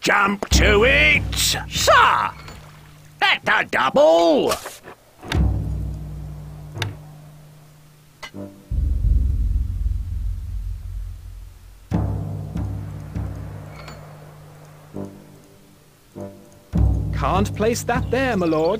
jump to it, sir. At the double. Can't place that there, my lord.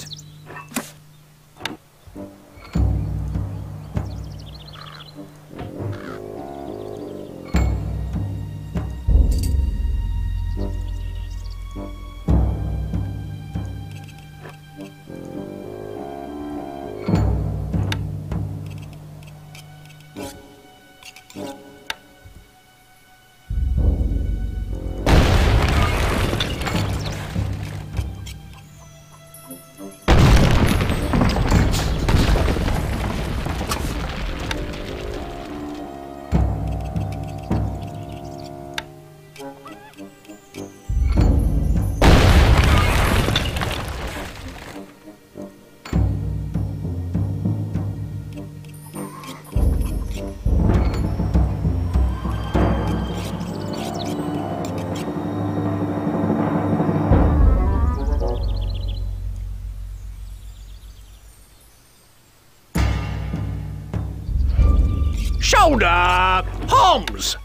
Shoulder, Homs!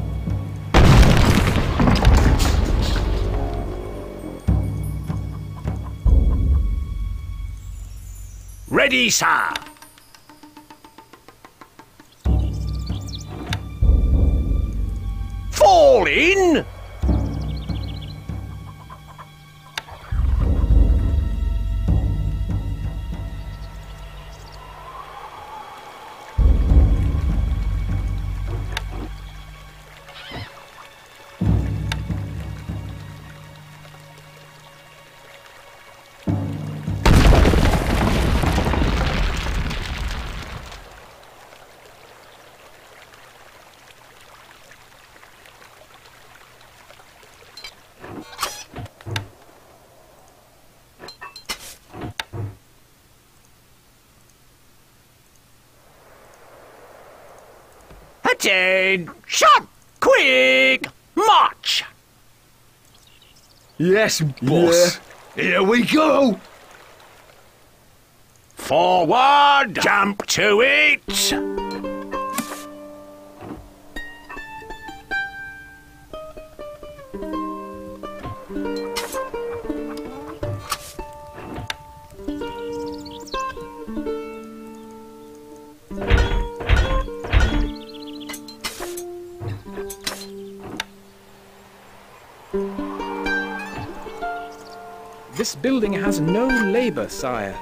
Ready, sir. Fall in. Attention! Quick! March! Yes, boss. Yeah. Here we go! Forward! Jump to it! This building has no labor, sire.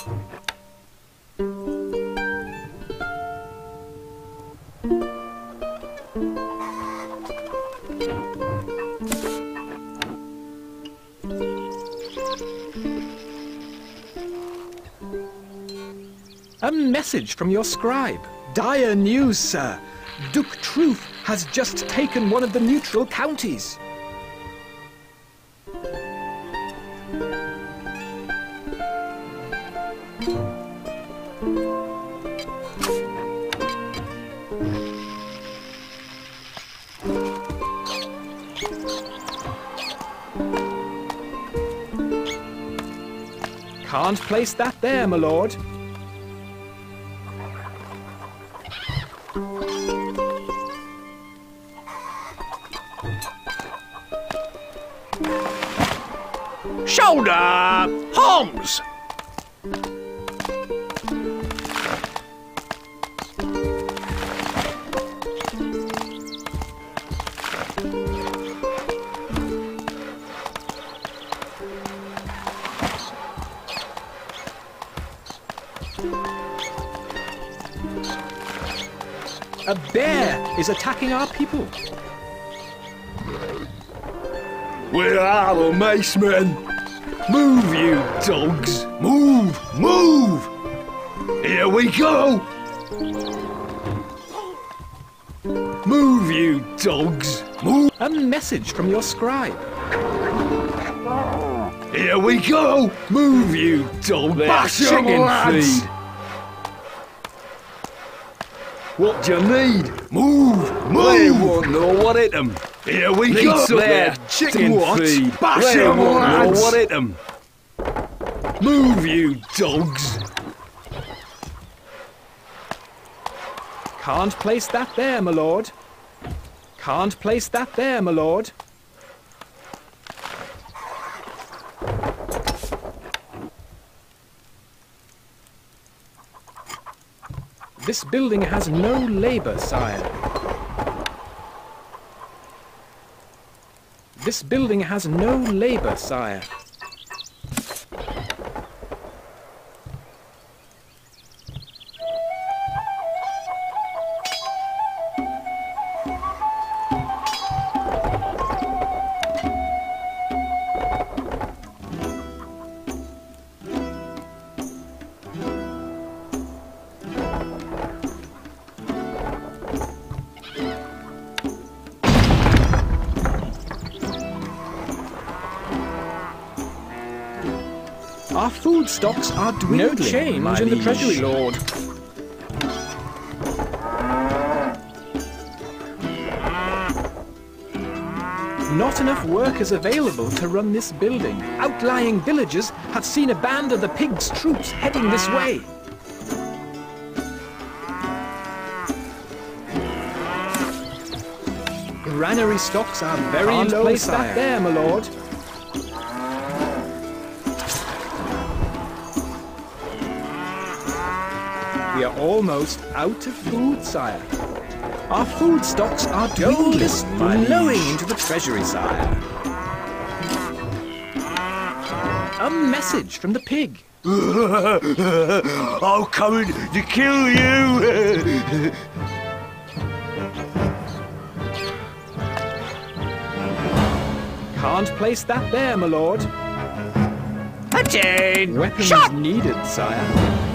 A message from your scribe. Dire news, sir. Duke Truth has just taken one of the neutral counties. Can't place that there, my lord. Shoulder, Homs! A bear is attacking our people. Where are the macemen? Move, you dogs! Move! Move! Here we go! Move, you dogs! Move! A message from your scribe. Here we go! Move, you dogs! Bash 'em, lads! What do you need? Move! They Move! won't know what hit 'em. Here we Need go! some There! chicken What? feed. Bash They 'em, won't know lads! what hit 'em. Move, you dogs! Can't place that there, my lord. Can't place that there, my lord. This building has no labor, sire. This building has no labor, sire. Our food stocks are dwindling. No change in the treasury, lord. Not enough workers available to run this building. Outlying villagers have seen a band of the pigs' troops heading this way. Granary stocks are very low. Can't place that there, my lord. We are almost out of food, sire. Our food stocks are dwindling, flowing into the treasury, sire. A message from the pig. I'm coming to kill you! Can't place that there, my lord. Attain! Weapons Shot! needed, sire.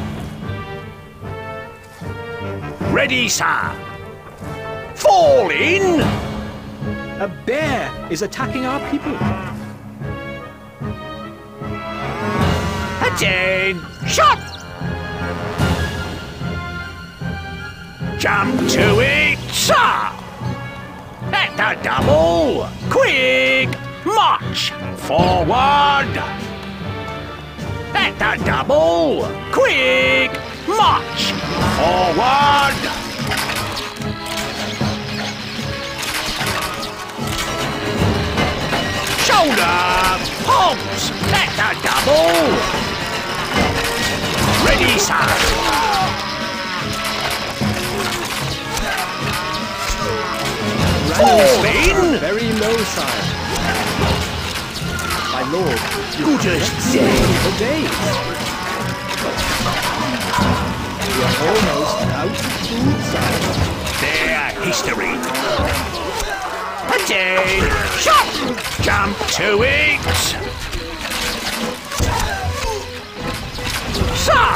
Ready, sir! Fall in! A bear is attacking our people. Attain! Shot! Jump to it, sir! At the double! Quick! March! Forward! At the double! Quick! March! Forward! Shoulder! Pumps! At the double! Ready, sir! Fall in! Very low, sire. My lord, Good as dead! for days. We are almost out of food, sire. Their history. Attain! Shot! Jump to it! Sir!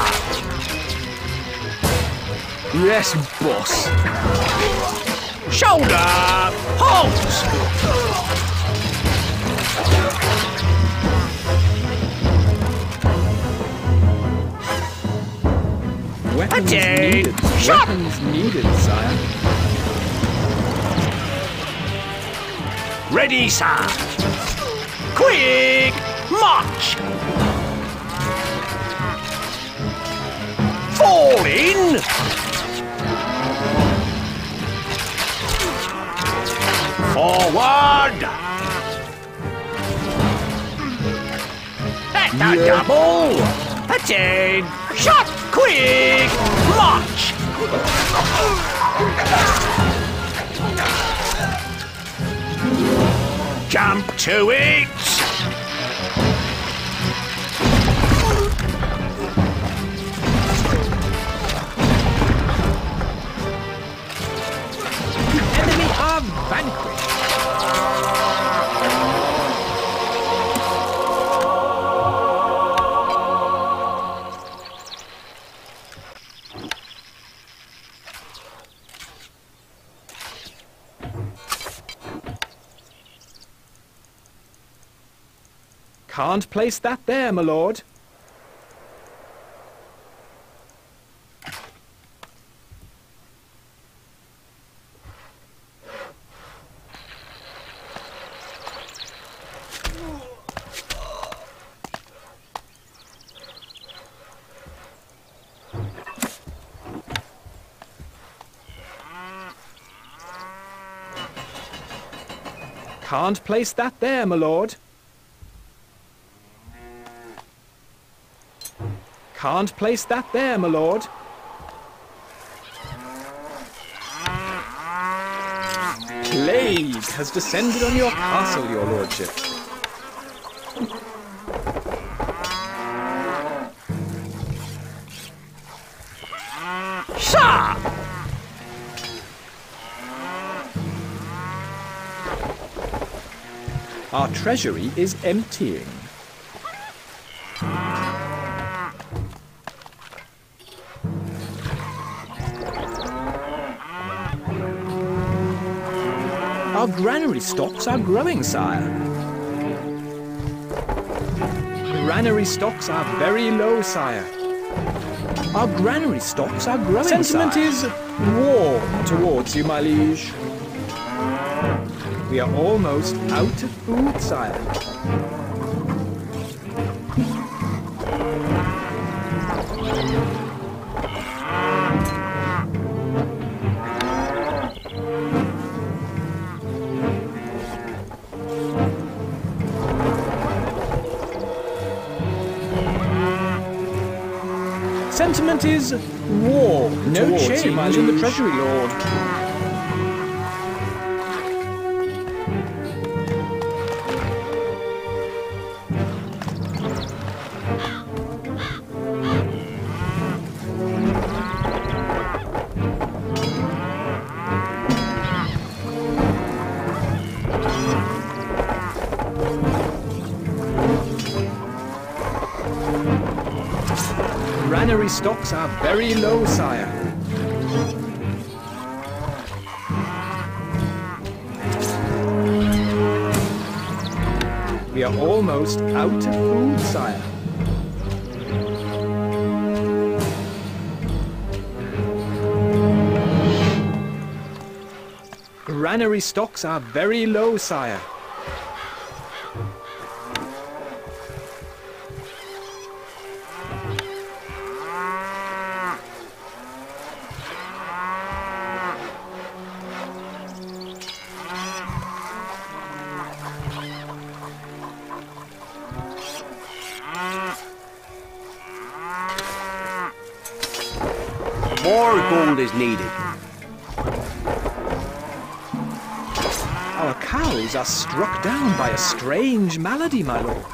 Yes, boss. Shoulder! Halt! Weapons Attain! needed. Shot! Weapons needed, sire. Ready, sir! Quick! March! Fall in! Forward! At the double! Attain! Shot! Quick! March! Jump to it! Enemy are vanquished. Can't place that there, my lord. Can't place that there, my lord. Can't place that there, my lord. Plague has descended on your castle, your lordship. Sir! Our treasury is emptying. Our granary stocks are growing, sire. Granary stocks are very low, sire. Our granary stocks are growing, Sentiment sire. is warm towards you, my liege. We are almost out of food, sire. Sentiment is warm No towards change you, my in the liege. treasury, lord. Granary stocks are very low, sire. We are almost out of food, sire. Granary stocks are very low, sire. More gold is needed. Our cows are struck down by a strange malady, my lord.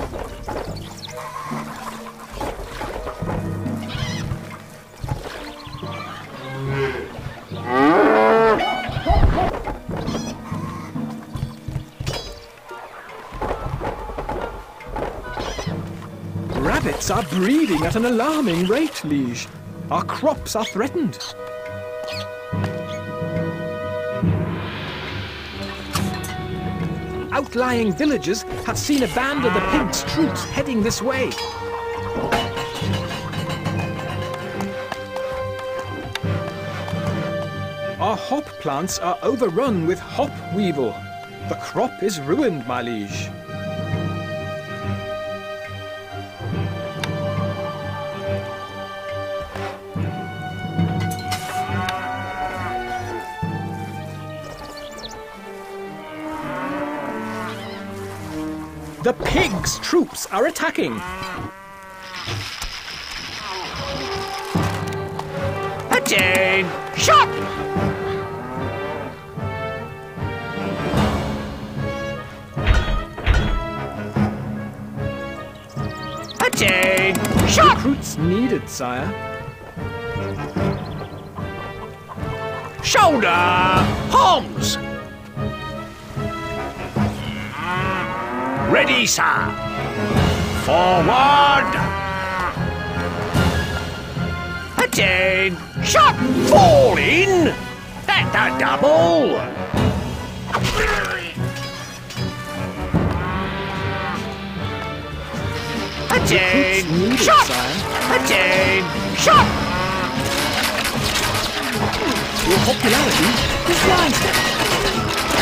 Rabbits are breeding at an alarming rate, liege. Our crops are threatened. Outlying villagers have seen a band of the pigs' troops heading this way. Our hop plants are overrun with hop weevil. The crop is ruined, my liege. The pigs' troops are attacking. Attain! Shot! Attain! Shot! Recruits needed, sire. Shoulder! Homs! Ready, sir! Forward! Attain! Shot! Fall in! At the double! Attain! needed, Shot! sire. Attain! Shot! Your popularity is rising.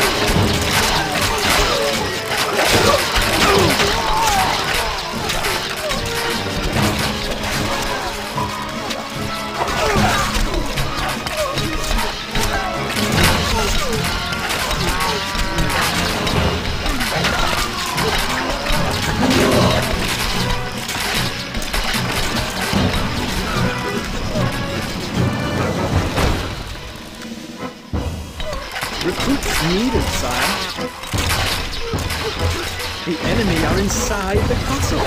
Recruits needed, sire. The enemy are inside the castle.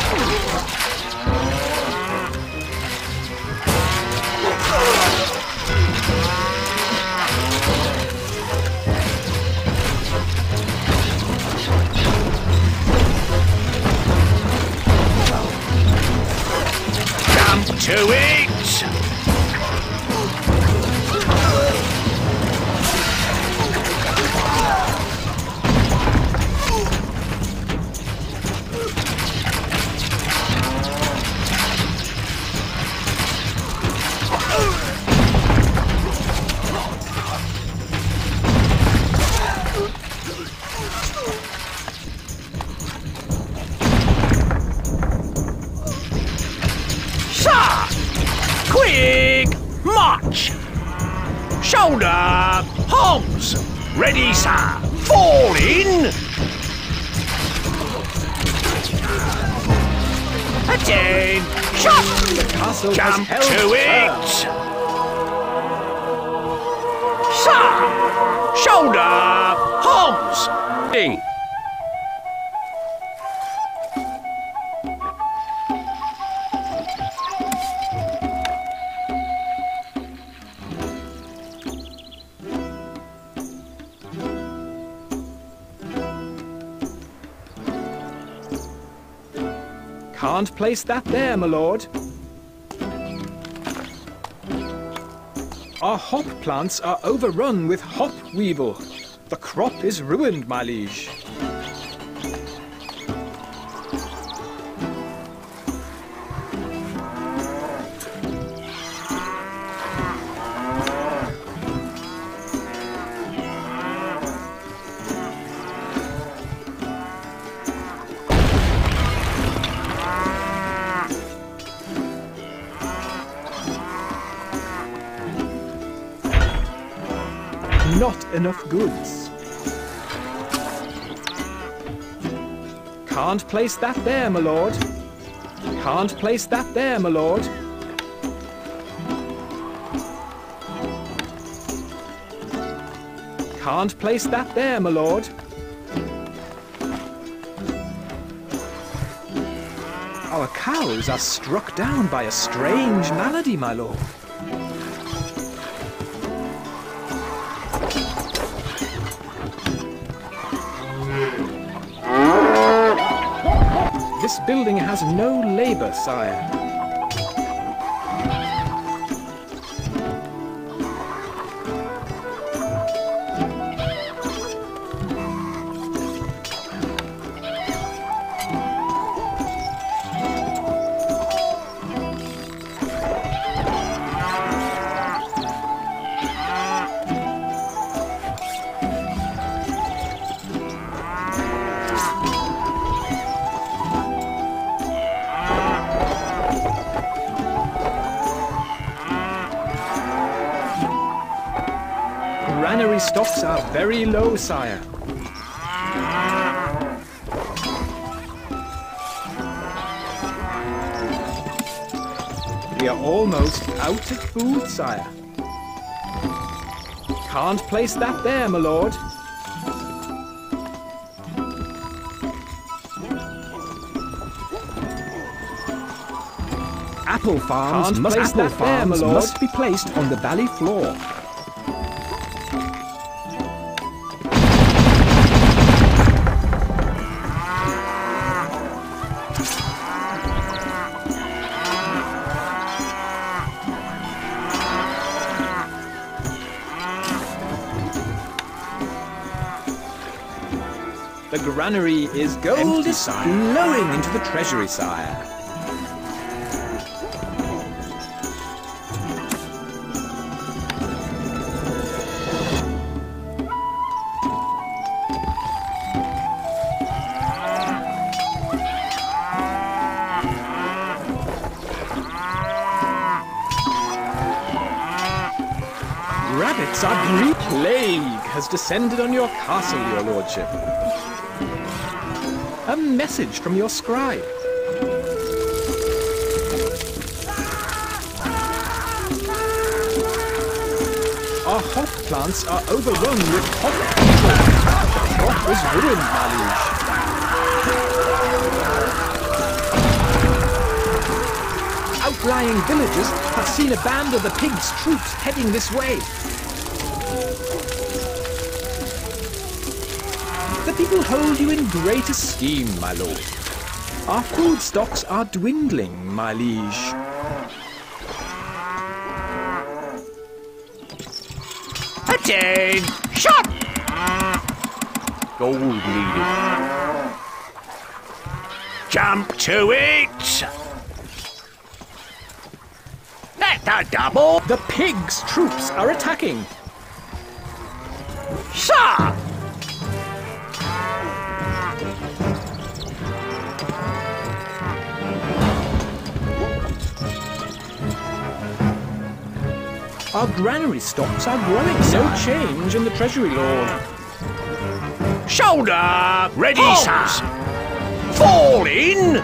Jump to it! Quick march! Shoulder, hogs! Ready, sir! Fall in! Attain! Shot! The castle Jump has held to firm. it! Sir! Shoulder, hogs! Ding! Can't place that there, my lord. Our hop plants are overrun with hop weevil. The crop is ruined, my liege. Not enough goods. Can't place that there, my lord. Can't place that there, my lord. Can't place that there, my lord. Our cows are struck down by a strange malady, my lord. This building has no labor, sire. Granary stocks are very low, sire. We are almost out of food, sire. Can't place that there, my lord. Apple farms must be placed on the valley floor. The granary is gold is flowing into the treasury, sire. Rabbits are breed. Plague has descended on your castle, your lordship. A message from your scribe. Our hop plants are overrun with hop people. The crop is ruined, my liege. Outlying villagers have seen a band of the pigs' troops heading this way. The people hold you in great esteem, my lord. Our food stocks are dwindling, my liege. Attain! Shot! Gold needed. Jump to it! That's a double! The pigs' troops are attacking. Sir! Our granary stocks are growing. No change in the treasury, lord. Shoulder! Ready, sir! Fall in!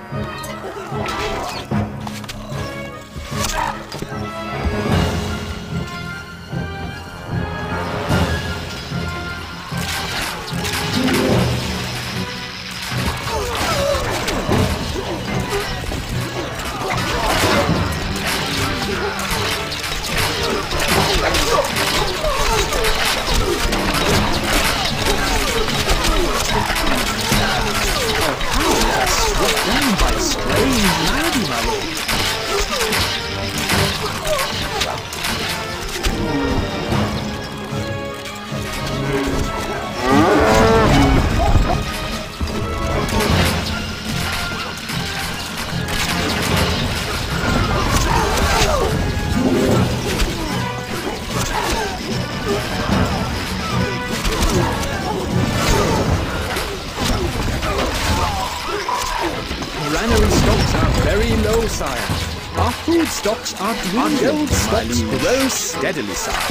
Granary stocks are very low, sire. Our food stocks are dwindling. Our gold stocks grow steadily, sire.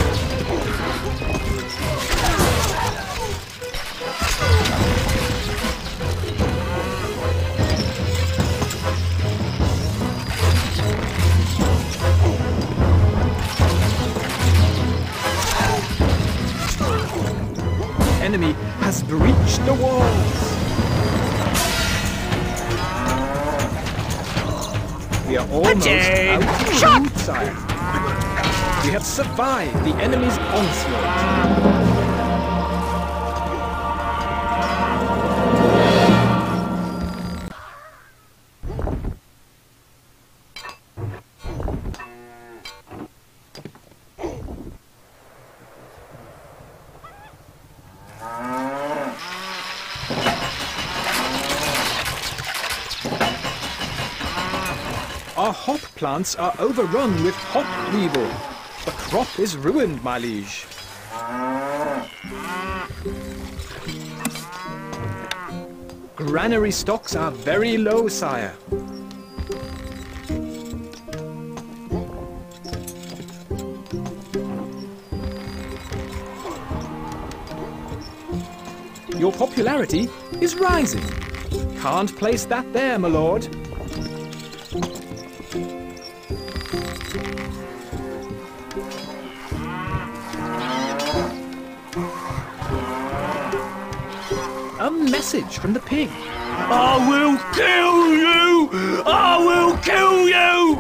Enemy has breached the walls. We are almost out of food, sire. We have survived the enemy's onslaught. Our hop plants are overrun with hop weevil. The crop is ruined, my liege. Granary stocks are very low, sire. Your popularity is rising. Can't place that there, my lord. A message from the pig. I will kill you! I will kill you!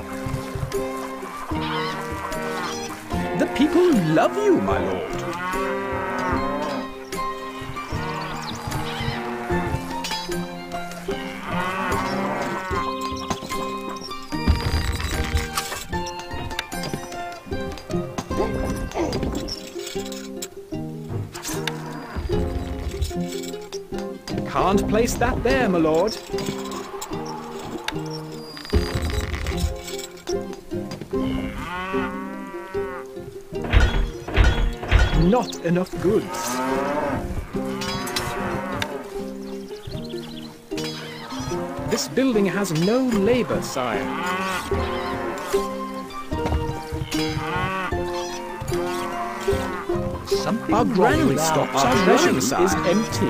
The people love you, my lord. Can't place that there, my lord. Not enough goods. This building has no labor, sire. Our granary stocks, our treasury is empty.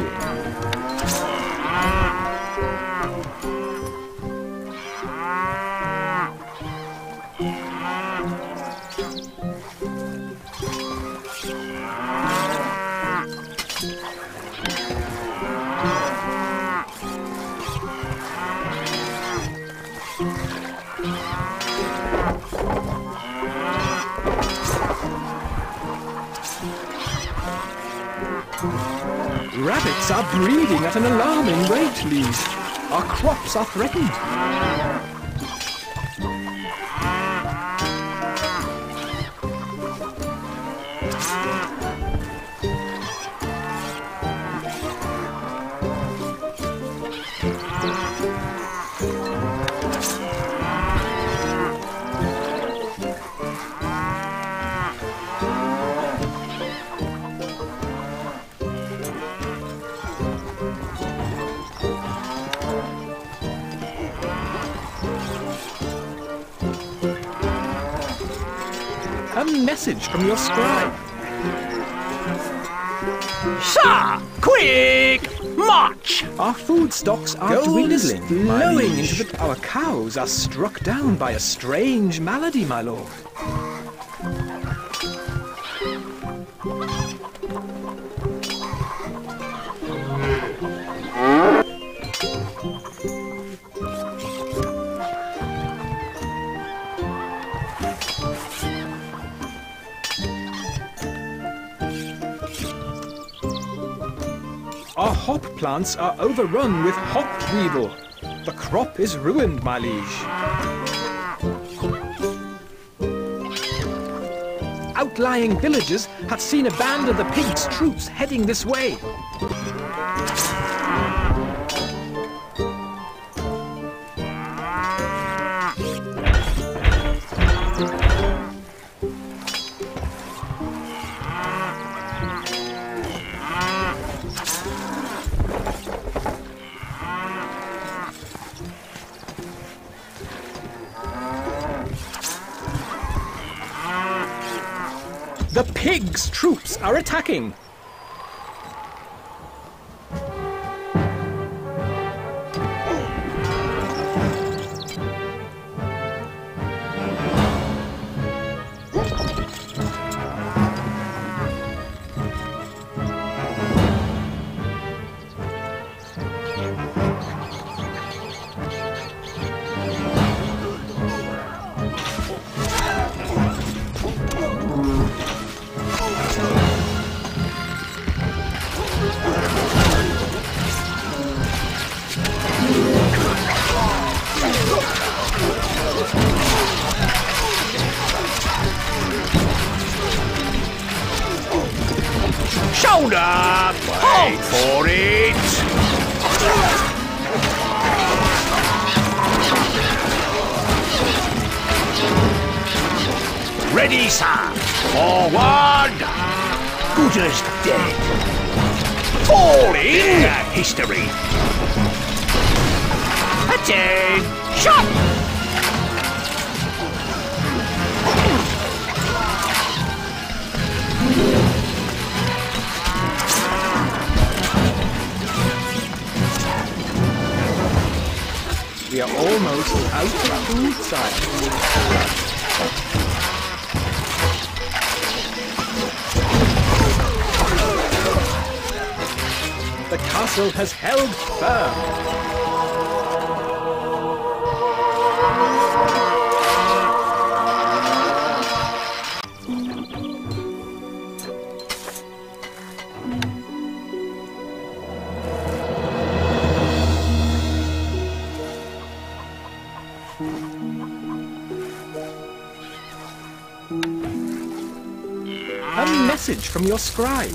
Rabbits are breeding at an alarming rate, Liege. Our crops are threatened. A message from your scribe. Sir, quick, march! Our food stocks are Gold is dwindling, flowing into the... Our cows are struck down by a strange malady, my lord. Our hop plants are overrun with hop weevil. The crop is ruined, my liege. Outlying villagers have seen a band of the pigs' troops heading this way. The pigs' troops are attacking! Shoulder! Wait for it! Ready, sir! Forward! Good as dead. Fall in! History! Attain! Shot! We are almost out of food, sire. The castle has held firm. A message from your scribe.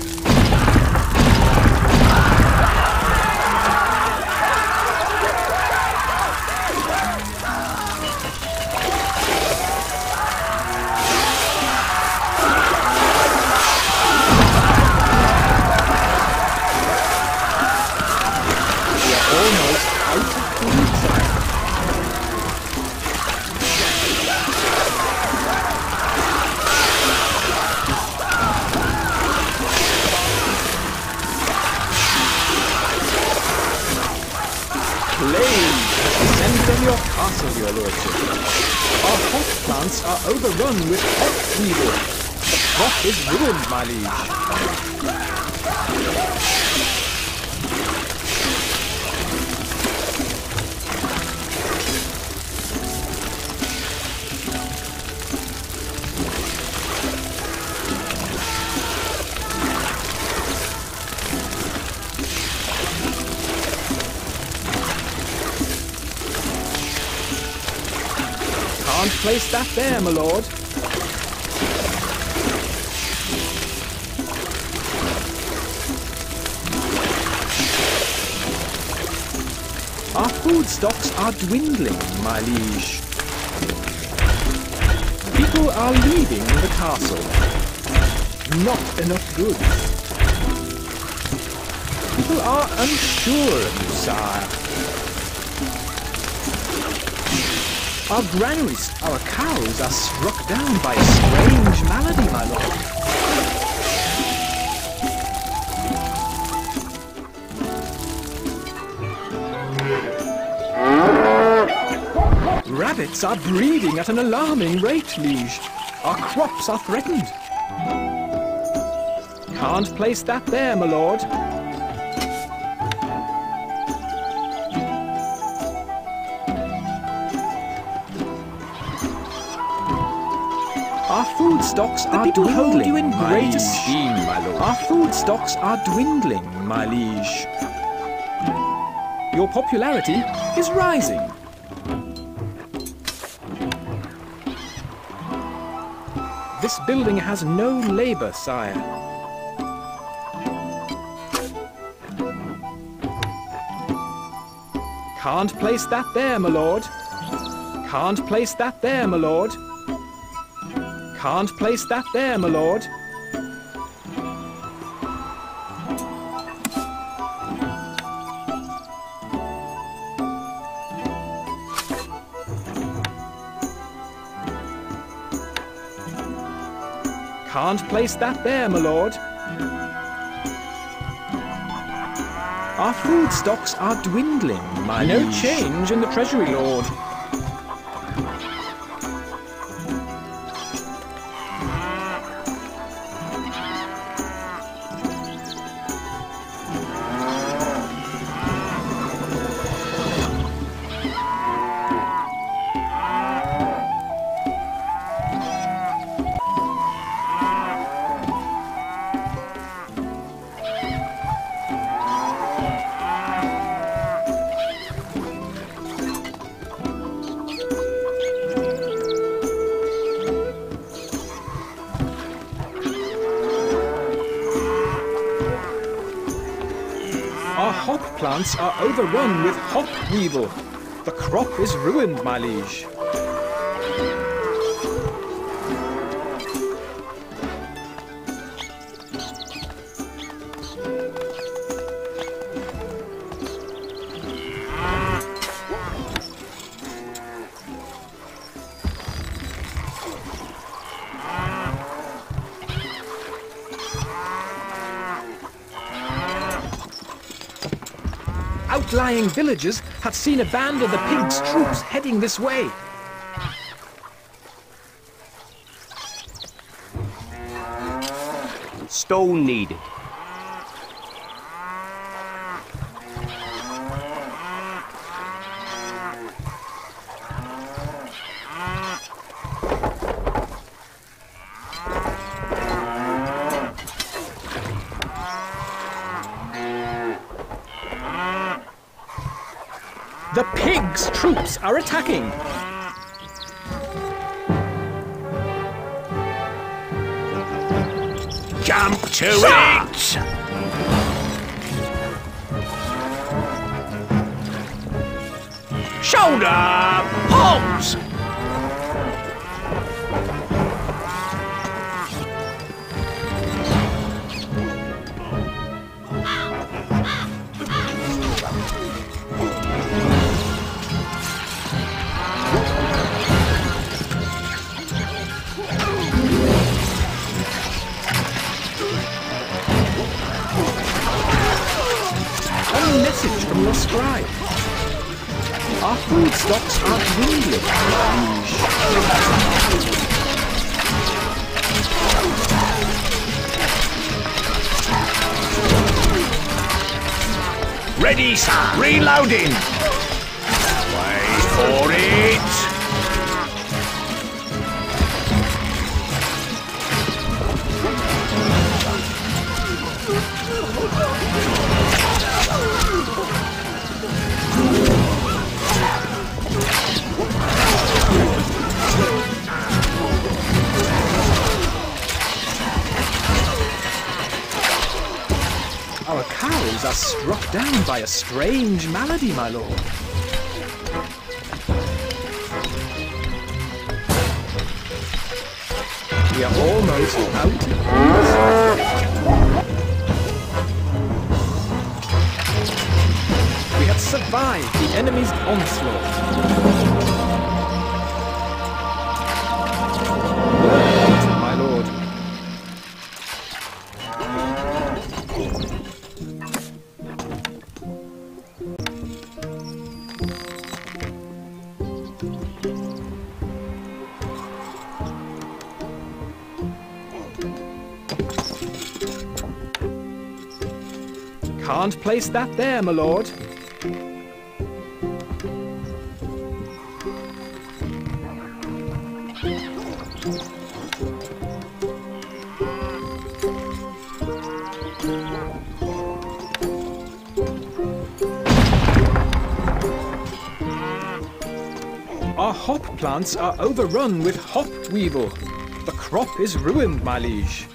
We are almost out of food, sire. Plague has descended on your castle, your lordship. Our hop plants are overrun with hop weevil. The crop is ruined, my liege. place that there, my lord. Our food stocks are dwindling, my liege. People are leaving the castle. Not enough goods. People are unsure of you, sire. Our granaries, our cows are struck down by a strange malady, my lord. Rabbits are breeding at an alarming rate, liege. Our crops are threatened. Can't place that there, my lord. Our food stocks are dwindling. The people hold you in great esteem, my lord. Our food stocks are dwindling, my liege. Your popularity is rising. This building has no labor, sire. Can't place that there, my lord. Can't place that there, my lord. Can't place that there, my lord. Can't place that there, my lord. Our food stocks are dwindling, my liege. No change in the treasury, lord. Our hop plants are overrun with hop weevil. The crop is ruined, my liege. Outlying villagers had seen a band of the pigs' troops heading this way. Stone needed. The pigs' troops are attacking. Jump to it! Shoulder pulls! Message from your scribe. Our food stocks are dwindling. Ready, sir. Reloading. Wait for it. Our cows are struck down by a strange malady, my lord. We are almost out of food. We have survived the enemy's onslaught. Word, my lord. Can't place that there, my lord. Our hop plants are overrun with hop weevil. The crop is ruined, my liege.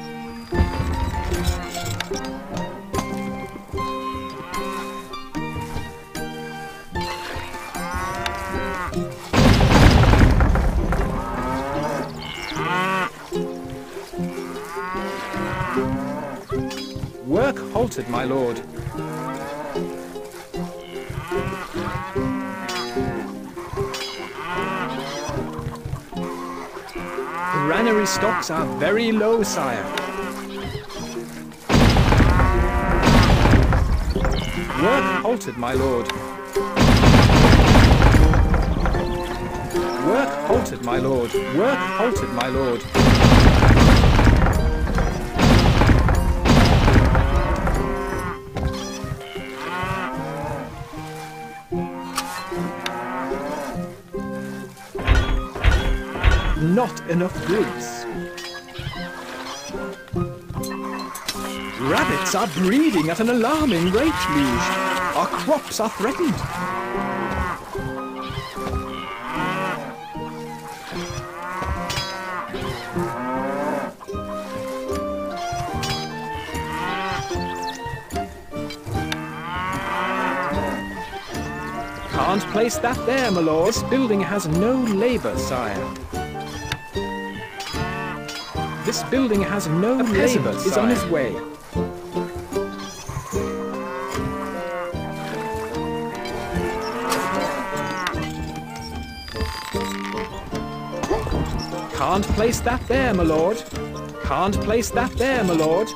Work halted, my lord. Granary stocks are very low, sire. Work halted, my lord. Work halted, my lord. Work halted, my lord. Not enough goods. Rabbits are breeding at an alarming rate, liege. Our crops are threatened. Can't place that there, my lord. This building has no labour, sire. This building has no labour, is on his way. Can't place that there, my lord. Can't place that there, my lord.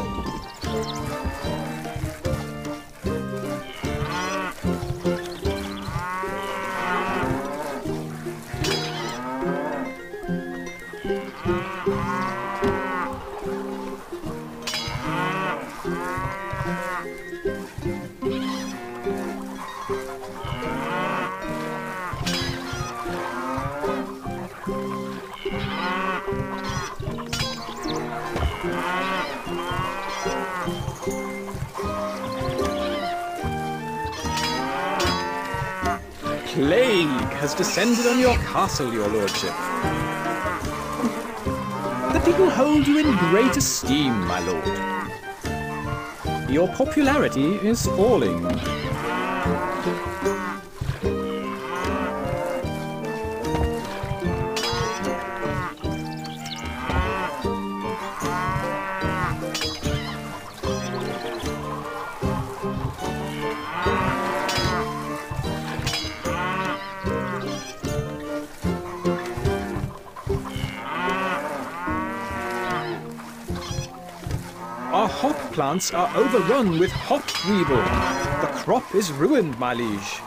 Plague has descended on your castle, your lordship. The people hold you in great esteem, my lord. Your popularity is falling. Our hop plants are overrun with hop weevil. The crop is ruined, my liege.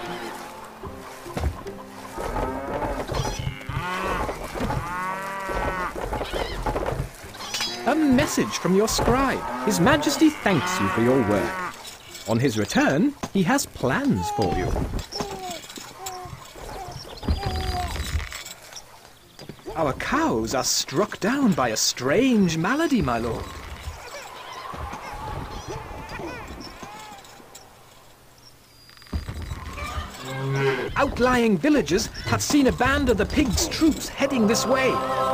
A message from your scribe. His Majesty thanks you for your work. On his return, he has plans for you. Our cows are struck down by a strange malady, my lord. Outlying villagers have seen a band of the pigs' troops heading this way.